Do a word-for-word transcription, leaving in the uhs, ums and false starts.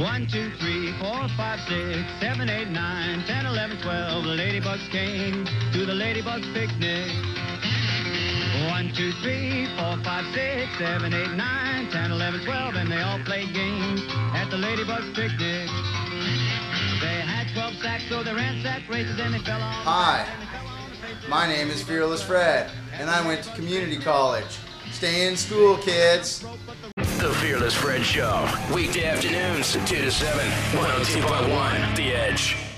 One, two, three, four, five, six, seven, eight, nine, ten, eleven, twelve. The ladybugs came to the ladybugs picnic. One, two, three, four, five, six, seven, eight, nine, ten, eleven, twelve, and they all played games at the ladybugs picnic. They had twelve sacks, so they ransacked races, and they fell on. Hi, my name is Fearless Fred, and I went to community college. Stay in school, kids. The Fearless Fred Show, weekday afternoons, two to seven, one oh two point one, The Edge.